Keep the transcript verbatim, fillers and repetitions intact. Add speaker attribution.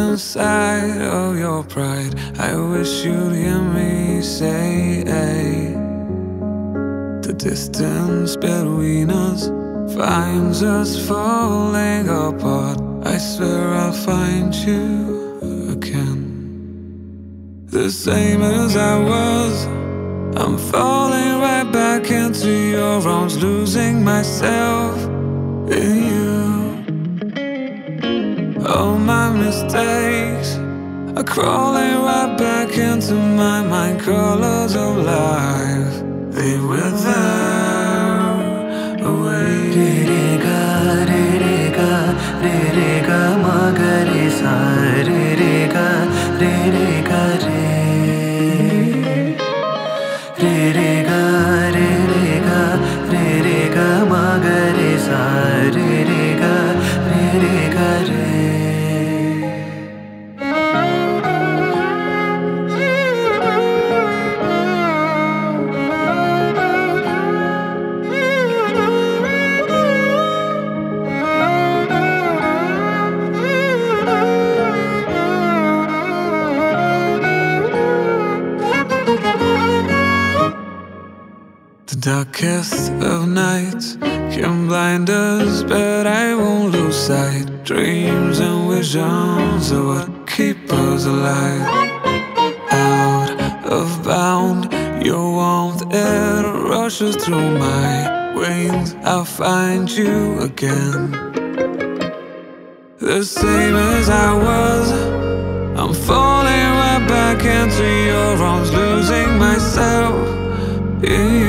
Speaker 1: inside of your pride. I wish you'd hear me say, hey. The distance between us finds us falling apart. I swear I'll find you again, the same as I was. I'm falling right back into your arms, losing myself in you. All my mistakes are crawling right back into my mind. Colors of life, they wither away.
Speaker 2: Re-re-ga, re-re-ga, re-re-ga, ma-ga-re-sa, re-re-ga, re-re-ga, re. Re-re-ga, re-re-ga, re-re-ga, ma-ga-re-sa, re-re-ga, re-re-ga, re.
Speaker 1: The darkest of nights can blind us, but I won't lose sight. Dreams and visions are what keep us alive. Out of bound, your warmth, it rushes through my veins. I'll find you again, the same as I was. I'm falling right back into your arms, losing myself in you.